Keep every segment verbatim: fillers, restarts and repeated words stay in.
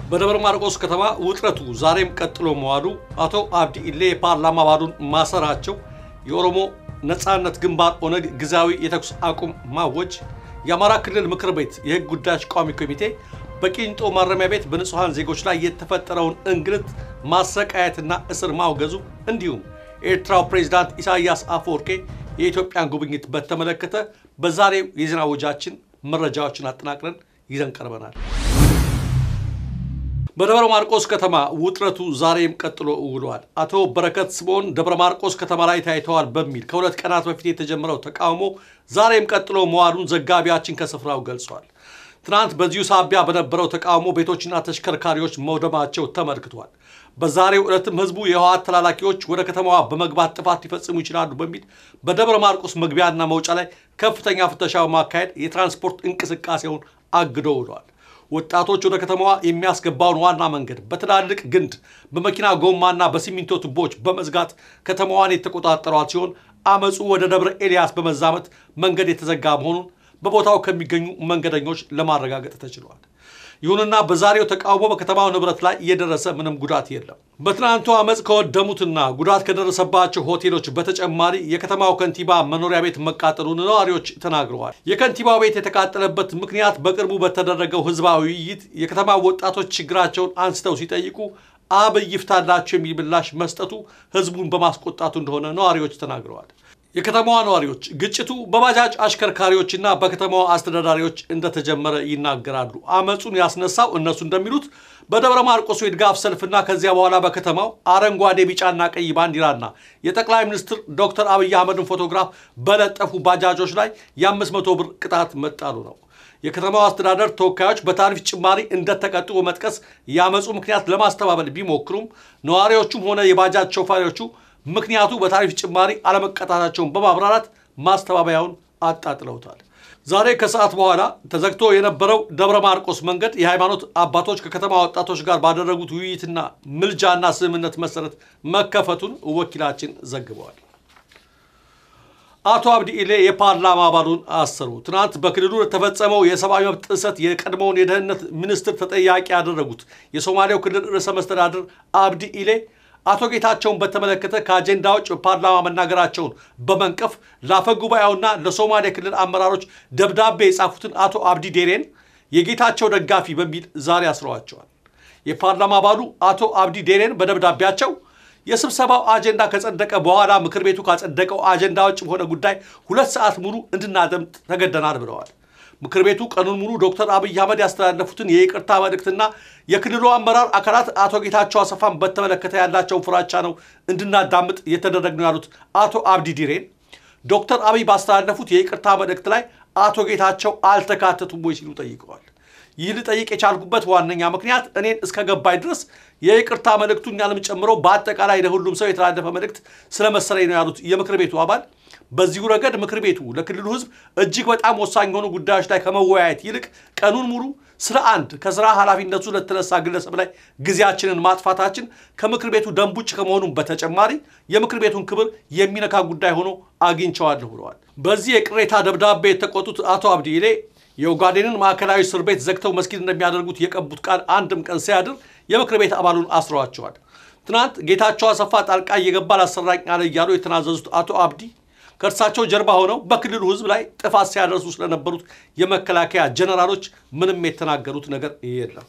በደብረ ማርቆስ ከተማ ውጥረቱ ዛሬም ቀጥሎ መዋሉ አቶ አብዲ ኢሌ ፓርላማ አባሉን ማሰራቸው የኦሮሞ ነጻነት ግንባር ኦነግ ግዛዊ የተኩስ አቁም ማወጅ የአማራ ክልል ምክር ቤት የህግ ጉዳዮች ቋሚ ኮሚቴ በቂንጦ ማረሚያ ቤት በንጹሃን ዜጎች ላይ የተፈጠረውን እንግልት ማሰቃየትና እስር ማውገዙ እንዲሁም ኤርትራው ፕሬዝዳንት ኢሳያስ አፈወርቂ የኢትዮጵያን ጉብኝት በተመለከተ በዛሬው የዜና ወጃችን መረጃዎችን አጠናቅረን ይዘን ቀርበናል። በደብረ ማርቆስ ከተማ ውጥረቱ ዛሬም ቀጥሎ ውሏል። አቶ በረከት ስምኦን ደብረ ማርቆስ ከተማ ላይ ታይተዋል በሚል ከሁለት ቀናት በፊት የተጀመረው ተቃውሞ ዛሬም ቀጥሎ መዋሉን ዘጋቢያችን ከስፍራው ገልጿል። ትናንት በዚሁ ሳቢያ በነበረው ተቃውሞ ቤቶችና ተሽከርካሪዎች መውደማቸው ተመልክቷል። በዛሬው ዕለትም ህዝቡ የህወሓት ተላላኪዎች ወደ ከተማዋ በመግባት ጥፋት ሊፈጽሙ ይችላሉ በሚል በደብረ ማርቆስ መግቢያና መውጫ ላይ ከፍተኛ ፍተሻው ማካሄድ የትራንስፖርት እንቅስቃሴውን አግዶ ውሏል። ወጣቶች ወደ ከተማዋ የሚያስገባውን ዋና መንገድ በትላልቅ ግንድ በመኪና ጎማና በሲሚንቶ ቱቦች በመዝጋት ከተማዋን የተቆጣጠሯት ሲሆን አመጹ ወደ ደብረ ኤልያስ በመዛመት መንገድ የተዘጋ መሆኑን በቦታው ከሚገኙ መንገደኞች ለማረጋገጥ ተችሏል። ይሁንና በዛሬው ተቃውሞ በከተማው ንብረት ላይ እየደረሰ ምንም ጉዳት የለም። በትናንቱ አመጽ ከወደሙትና ጉዳት ከደረሰባቸው ሆቴሎች በተጨማሪ የከተማው ከንቲባ መኖሪያ ቤት መቃጠሉን ነዋሪዎች ተናግረዋል። የከንቲባው ቤት የተቃጠለበት ምክንያት በቅርቡ በተደረገው ህዝባዊ ውይይት የከተማው ወጣቶች ችግራቸውን አንስተው ሲጠይቁ አብይ ይፍታላቸው የሚል ምላሽ መስጠቱ ህዝቡን በማስቆጣቱ እንደሆነ ነዋሪዎች ተናግረዋል። የከተማዋ ነዋሪዎች ግጭቱ በባጃጅ አሽከርካሪዎችና በከተማዋ አስተዳዳሪዎች እንደተጀመረ ይናገራሉ። አመጹን ያስነሳው እነሱ እንደሚሉት በደብረ ማርቆስ የድጋፍ ሰልፍና ከዚያ በኋላ በከተማው አረንጓዴ ቢጫና ቀይ ባንዲራና የጠቅላይ ሚኒስትር ዶክተር አብይ አህመድን ፎቶግራፍ በለጠፉ ባጃጆች ላይ የአምስት መቶ ብር ቅጣት መጣሉ ነው። የከተማው አስተዳደር ተወካዮች በታሪፍ ጭማሪ እንደተቀጡ በመጥቀስ ያመጹ ምክንያት ለማስተባበል ቢሞክሩም ነዋሪዎቹም ሆነ የባጃጅ ሾፌሮቹ ምክንያቱ በታሪፍ ጭማሪ አለመቀጣታቸውን በማብራራት ማስተባበያውን አጣጥለውታል። ዛሬ ከሰዓት በኋላ ተዘግቶ የነበረው ደብረ ማርቆስ መንገድ የሃይማኖት አባቶች ከከተማ ወጣቶች ጋር ባደረጉት ውይይትና ምልጃና ስምምነት መሰረት መከፈቱን ወኪላችን ዘግበዋል። አቶ አብዲ ኢሌ የፓርላማ አባሉን አሰሩ። ትናንት በክልሉ ተፈጸመው የሰብአዊ መብት ጥሰት የቀድሞውን የደህንነት ሚኒስትር ተጠያቂ ያደረጉት የሶማሌው ክልል ርዕሰ መስተዳድር አብዲ ኢሌ አቶ ጌታቸውን በተመለከተ ከአጀንዳዎች ፓርላማ መናገራቸውን በመንቀፍ ለአፈ ጉባኤውና ለሶማሌ ክልል አመራሮች ደብዳቤ የጻፉትን አቶ አብዲ ዴሬን የጌታቸው ደጋፊ በሚል ዛሬ አስረዋቸዋል። የፓርላማ አባሉ አቶ አብዲ ዴሬን በደብዳቤያቸው የስብሰባው አጀንዳ ከጸደቀ በኋላ ምክር ቤቱ ካጸደቀው አጀንዳዎች ሆነ ጉዳይ ሁለት ሰዓት ሙሉ እንድናደምጥ ተገደናል ብለዋል። ምክር ቤቱ ቀኑን ሙሉ ዶክተር አብይ አህመድ ያስተላለፉትን የይቅርታ መልእክትና የክልሉ አመራር አካላት አቶ ጌታቸው አሰፋን በተመለከተ ያላቸው ፍራቻ ነው እንድናዳምጥ የተደረገው ያሉት አቶ አብዲ ዲሬን ዶክተር አብይ ባስተላለፉት የይቅርታ መልእክት ላይ አቶ ጌታቸው አልተካተቱም ወይ ሲሉ ጠይቀዋል። ይህ ልጠይቅ የቻልኩበት ዋነኛ ምክንያት እኔን እስከገባይ ድረስ የይቅርታ መልእክቱ እኛንም ጨምሮ በአጠቃላይ ለሁሉም ሰው የተላለፈ መልእክት ስለመሰለኝ ነው ያሉት የምክር ቤቱ አባል በዚሁ ረገድ ምክር ቤቱ ለክልሉ ህዝብ እጅግ በጣም ወሳኝ የሆኑ ጉዳዮች ላይ ከመወያየት ይልቅ ቀኑን ሙሉ ስለ አንድ ከስራ ኃላፊነቱ ለተነሳ ግለሰብ ላይ ጊዜያችንን ማጥፋታችን ከምክር ቤቱ ደንብ ውጭ ከመሆኑም በተጨማሪ የምክር ቤቱን ክብር የሚነካ ጉዳይ ሆኖ አግኝቼዋለሁ ብለዋል። በዚህ የቅሬታ ደብዳቤ የተቆጡት አቶ አብዲ ኢሌ የኦጋዴንን ማዕከላዊ እስር ቤት ዘግተው መስጊድ እንደሚያደርጉት የቀቡት ቃል አንድም ቀን ሲያድር የምክር ቤት አባሉን አስረዋቸዋል። ትናንት ጌታቸው አሰፋ ጣልቃ እየገባ ላሰራኝ አለ እያሉ የተናዘዙት አቶ አብዲ ከእርሳቸው ጀርባ ሆነው በክልሉ ህዝብ ላይ ጥፋት ሲያደርሱ ስለነበሩት የመከላከያ ጀነራሎች ምንም የተናገሩት ነገር የለም።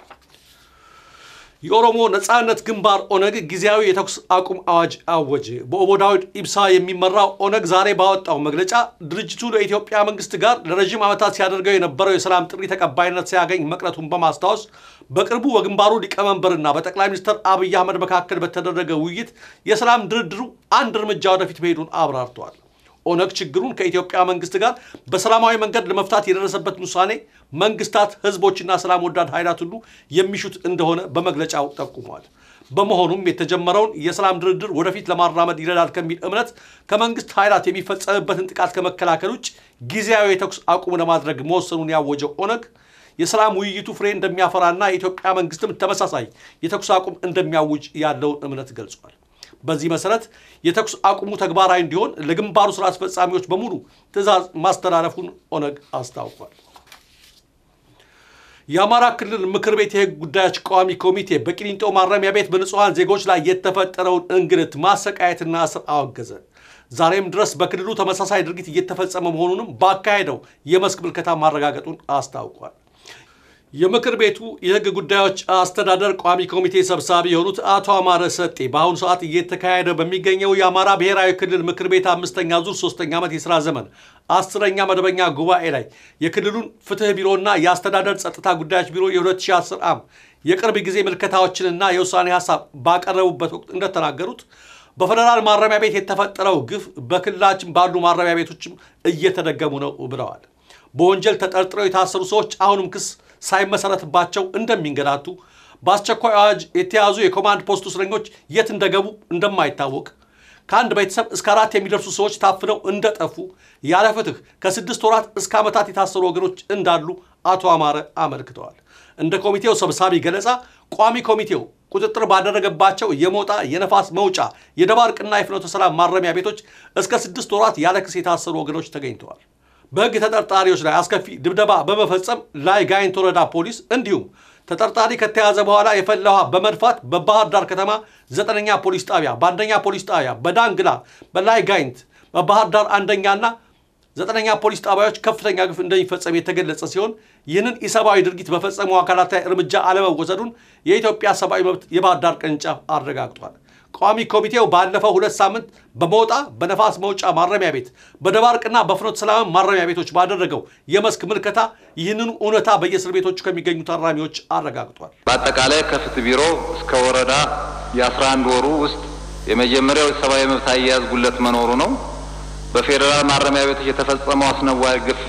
የኦሮሞ ነጻነት ግንባር ኦነግ ጊዜያዊ የተኩስ አቁም አዋጅ አወጀ። በኦቦ ዳውድ ኢብሳ የሚመራው ኦነግ ዛሬ ባወጣው መግለጫ ድርጅቱ ለኢትዮጵያ መንግስት ጋር ለረጅም ዓመታት ሲያደርገው የነበረው የሰላም ጥሪ ተቀባይነት ሲያገኝ መቅረቱን በማስታወስ በቅርቡ በግንባሩ ሊቀመንበርና በጠቅላይ ሚኒስትር አብይ አህመድ መካከል በተደረገ ውይይት የሰላም ድርድሩ አንድ እርምጃ ወደፊት መሄዱን አብራርተዋል። ኦነግ ችግሩን ከኢትዮጵያ መንግስት ጋር በሰላማዊ መንገድ ለመፍታት የደረሰበት ውሳኔ መንግስታት ህዝቦችና ሰላም ወዳድ ኃይላት ሁሉ የሚሹት እንደሆነ በመግለጫው ጠቁሟል። በመሆኑም የተጀመረውን የሰላም ድርድር ወደፊት ለማራመድ ይረዳል ከሚል እምነት ከመንግስት ኃይላት የሚፈጸምበትን ጥቃት ከመከላከል ውጭ ጊዜያዊ የተኩስ አቁም ለማድረግ መወሰኑን ያወጀው ኦነግ የሰላም ውይይቱ ፍሬ እንደሚያፈራና የኢትዮጵያ መንግስትም ተመሳሳይ የተኩስ አቁም እንደሚያውጅ ያለውን እምነት ገልጿል። በዚህ መሰረት የተኩስ አቁሙ ተግባራዊ እንዲሆን ለግንባሩ ስራ አስፈጻሚዎች በሙሉ ትዕዛዝ ማስተላለፉን ኦነግ አስታውቋል። የአማራ ክልል ምክር ቤት የህግ ጉዳዮች ቋሚ ኮሚቴ በቂሊንጦ ማረሚያ ቤት በንጹሃን ዜጎች ላይ የተፈጠረውን እንግልት ማሰቃየትና እስር አወገዘ። ዛሬም ድረስ በክልሉ ተመሳሳይ ድርጊት እየተፈጸመ መሆኑንም ባካሄደው የመስክ ምልከታ ማረጋገጡን አስታውቋል። የምክር ቤቱ የህግ ጉዳዮች አስተዳደር ቋሚ ኮሚቴ ሰብሳቢ የሆኑት አቶ አማረ ሰጤ በአሁኑ ሰዓት እየተካሄደ በሚገኘው የአማራ ብሔራዊ ክልል ምክር ቤት አምስተኛ ዙር ሶስተኛ ዓመት የሥራ ዘመን አስረኛ መደበኛ ጉባኤ ላይ የክልሉን ፍትህ ቢሮና የአስተዳደር ጸጥታ ጉዳዮች ቢሮ የ ሁለት ሺህ አስር ዓ.ም የቅርብ ጊዜ ምልከታዎችንና የውሳኔ ሐሳብ ባቀረቡበት ወቅት እንደተናገሩት በፌደራል ማረሚያ ቤት የተፈጠረው ግፍ በክልላችን ባሉ ማረሚያ ቤቶችም እየተደገሙ ነው ብለዋል። በወንጀል ተጠርጥረው የታሰሩ ሰዎች አሁንም ክስ ሳይመሰረትባቸው እንደሚንገላቱ በአስቸኳይ አዋጅ የተያዙ የኮማንድ ፖስት እስረኞች የት እንደገቡ እንደማይታወቅ ከአንድ ቤተሰብ እስከ አራት የሚደርሱ ሰዎች ታፍነው እንደጠፉ ያለ ፍትህ ከስድስት ወራት እስከ ዓመታት የታሰሩ ወገኖች እንዳሉ አቶ አማረ አመልክተዋል። እንደ ኮሚቴው ሰብሳቢ ገለጻ ቋሚ ኮሚቴው ቁጥጥር ባደረገባቸው የሞጣ የነፋስ መውጫ የደባርቅና የፍኖተ ሰላም ማረሚያ ቤቶች እስከ ስድስት ወራት ያለ ክስ የታሰሩ ወገኖች ተገኝተዋል። በህግ ተጠርጣሪዎች ላይ አስከፊ ድብደባ በመፈጸም ላይ ጋይንት ወረዳ ፖሊስ እንዲሁም ተጠርጣሪ ከተያዘ በኋላ የፈላ ውሃ በመድፋት በባህር ዳር ከተማ ዘጠነኛ ፖሊስ ጣቢያ በአንደኛ ፖሊስ ጣቢያ በዳንግላ በላይ ጋይንት በባህር ዳር አንደኛና ዘጠነኛ ፖሊስ ጣቢያዎች ከፍተኛ ግፍ እንደሚፈጸም የተገለጸ ሲሆን ይህንን ኢሰብአዊ ድርጊት በፈጸሙ አካላት ላይ እርምጃ አለመወሰዱን የኢትዮጵያ ሰብአዊ መብት የባህር ዳር ቅርንጫፍ አረጋግጧል። ቋሚ ኮሚቴው ባለፈው ሁለት ሳምንት በሞጣ በነፋስ መውጫ ማረሚያ ቤት በደባርቅና በፍኖተ ሰላም ማረሚያ ቤቶች ባደረገው የመስክ ምልከታ ይህንን እውነታ በየእስር ቤቶቹ ከሚገኙ ታራሚዎች አረጋግጧል። በአጠቃላይ ከፍትህ ቢሮ እስከ ወረዳ የአስራ አንድ ወሩ ውስጥ የመጀመሪያው ሰብአዊ መብት አያያዝ ጉለት መኖሩ ነው። በፌደራል ማረሚያ ቤቶች የተፈጸመው አስነዋሪ ግፍ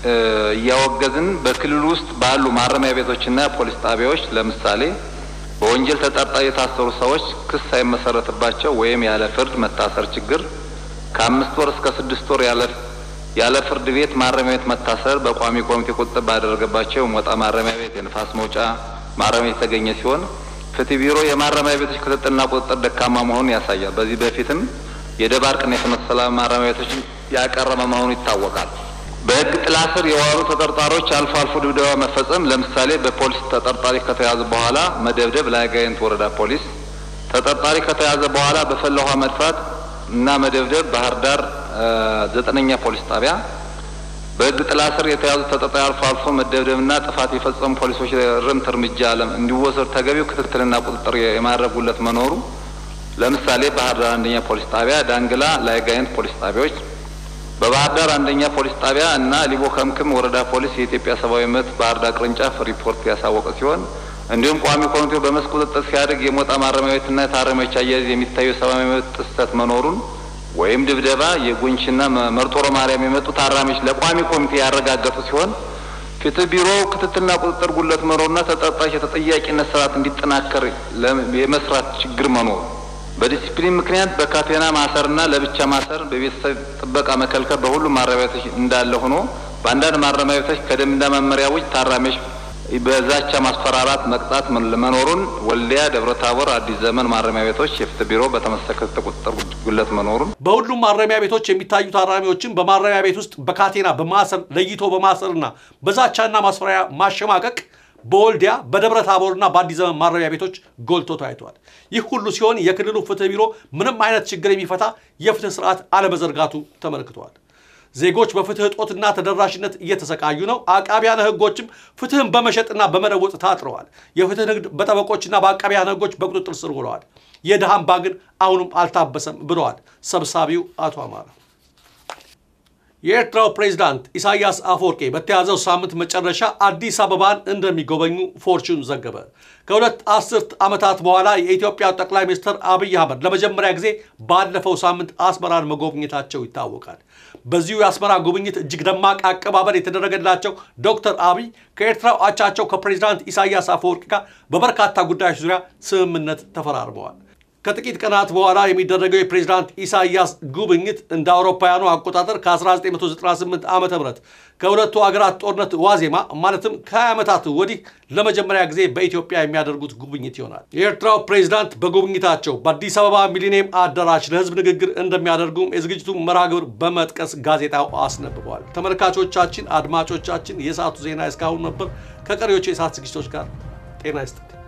እያወገዝን በክልሉ ውስጥ ባሉ ማረሚያ ቤቶችና ፖሊስ ጣቢያዎች ለምሳሌ በወንጀል ተጠርጣሪ የታሰሩ ሰዎች ክስ ሳይመሰረትባቸው ወይም ያለ ፍርድ መታሰር ችግር ከአምስት ወር እስከ ስድስት ወር ያለ ያለ ፍርድ ቤት ማረሚያ ቤት መታሰር በቋሚ ኮሚቴ ቁጥጥር ባደረገባቸው ሞጣ ማረሚያ ቤት የነፋስ መውጫ ማረሚያ የተገኘ ሲሆን ፍትህ ቢሮ የማረሚያ ቤቶች ክትትልና ቁጥጥር ደካማ መሆኑን ያሳያል። በዚህ በፊትም የደባርቅና የፍኖተ ሰላም ማረሚያ ቤቶች ያቀረበ መሆኑ ይታወቃል። በህግ ጥላ ስር የዋሉ ተጠርጣሪዎች አልፎ አልፎ ድብደባ መፈጸም ለምሳሌ በፖሊስ ተጠርጣሪ ከተያዘ በኋላ መደብደብ ላይ ጋይንት ወረዳ ፖሊስ ተጠርጣሪ ከተያዘ በኋላ በፈላ ውሃ መድፋት እና መደብደብ ባህር ዳር ዘጠነኛ ፖሊስ ጣቢያ በህግ ጥላ ስር የተያዙ ተጠርጣሪ አልፎ አልፎ መደብደብና ጥፋት የፈጸሙ ፖሊሶች ርምት እርምጃ እንዲወሰድ ተገቢው ክትትልና ቁጥጥር የማድረጉለት መኖሩ ለምሳሌ ባህር ዳር አንደኛ ፖሊስ ጣቢያ ዳንግላ ላይ ጋይንት ፖሊስ ጣቢያዎች በባህር ዳር አንደኛ ፖሊስ ጣቢያ እና ሊቦ ከምክም ወረዳ ፖሊስ የኢትዮጵያ ሰብአዊ መብት ባህር ዳር ቅርንጫፍ ሪፖርት ያሳወቀ ሲሆን እንዲሁም ቋሚ ኮሚቴው በመስክ ቁጥጥር ሲያደርግ የሞጣ ማረሚያ ቤትና የታራሚዎች አያያዝ የሚታዩ ሰብአዊ መብት ጥሰት መኖሩን ወይም ድብደባ የጉንችና መርጦሮ ማርያም የመጡ ታራሚዎች ለቋሚ ኮሚቴ ያረጋገጡ ሲሆን ፍትህ ቢሮ ክትትልና ቁጥጥር ጉለት መኖሩና ተጠርጣሪ የተጠያቂነት ስርዓት እንዲጠናከር የመስራት ችግር መኖሩ በዲሲፕሊን ምክንያት በካቴና ማሰርና ለብቻ ማሰር በቤተሰብ ጥበቃ መከልከል በሁሉም ማረሚያ ቤቶች እንዳለ ሆኖ በአንዳንድ ማረሚያ ቤቶች ከደንብና መመሪያ ውጭ ታራሚዎች በዛቻ ማስፈራራት መቅጣት መኖሩን ወልዲያ ደብረታቦር አዲስ ዘመን ማረሚያ ቤቶች የፍትህ ቢሮ በተመሰከተ ቁጥጥር ጉለት መኖሩን በሁሉም ማረሚያ ቤቶች የሚታዩ ታራሚዎችን በማረሚያ ቤት ውስጥ በካቴና በማሰር ለይቶ በማሰርና በዛቻና ማስፈራሪያ ማሸማቀቅ በወልዲያ በደብረታቦርና በአዲስ ዘመን ማረሚያ ቤቶች ጎልቶ ታይቷል። ይህ ሁሉ ሲሆን የክልሉ ፍትህ ቢሮ ምንም አይነት ችግር የሚፈታ የፍትህ ስርዓት አለመዘርጋቱ ተመልክቷል። ዜጎች በፍትህ እጦትና ተደራሽነት እየተሰቃዩ ነው። አቃቢያነ ህጎችም ፍትህን በመሸጥና በመለወጥ ታጥረዋል። የፍትህ ንግድ በጠበቆችና በአቃቢያነ ህጎች በቁጥጥር ስር ውለዋል። የድሃ እንባ ግን አሁንም አልታበሰም ብለዋል ሰብሳቢው አቶ አማረ። የኤርትራው ፕሬዝዳንት ኢሳያስ አፈወርቂ በተያዘው ሳምንት መጨረሻ አዲስ አበባን እንደሚጎበኙ ፎርቹን ዘገበ። ከሁለት አስርት ዓመታት በኋላ የኢትዮጵያ ጠቅላይ ሚኒስትር አብይ አህመድ ለመጀመሪያ ጊዜ ባለፈው ሳምንት አስመራን መጎብኘታቸው ይታወቃል። በዚሁ የአስመራ ጉብኝት እጅግ ደማቅ አቀባበል የተደረገላቸው ዶክተር አብይ ከኤርትራው አቻቸው ከፕሬዝዳንት ኢሳያስ አፈወርቂ ጋር በበርካታ ጉዳዮች ዙሪያ ስምምነት ተፈራርመዋል። ከጥቂት ቀናት በኋላ የሚደረገው የፕሬዝዳንት ኢሳያስ ጉብኝት እንደ አውሮፓውያኑ አቆጣጠር ከ1998 ዓመተ ምህረት ከሁለቱ ሀገራት ጦርነት ዋዜማ ማለትም ከ20 ዓመታት ወዲህ ለመጀመሪያ ጊዜ በኢትዮጵያ የሚያደርጉት ጉብኝት ይሆናል። የኤርትራው ፕሬዝዳንት በጉብኝታቸው በአዲስ አበባ ሚሊኒየም አዳራሽ ለህዝብ ንግግር እንደሚያደርጉም የዝግጅቱ መርሃ ግብር በመጥቀስ ጋዜጣው አስነብቧል። ተመልካቾቻችን፣ አድማጮቻችን የሰዓቱ ዜና እስካሁን ነበር። ከቀሪዎቹ የሰዓት ዝግጅቶች ጋር ጤና ይስጥልኝ።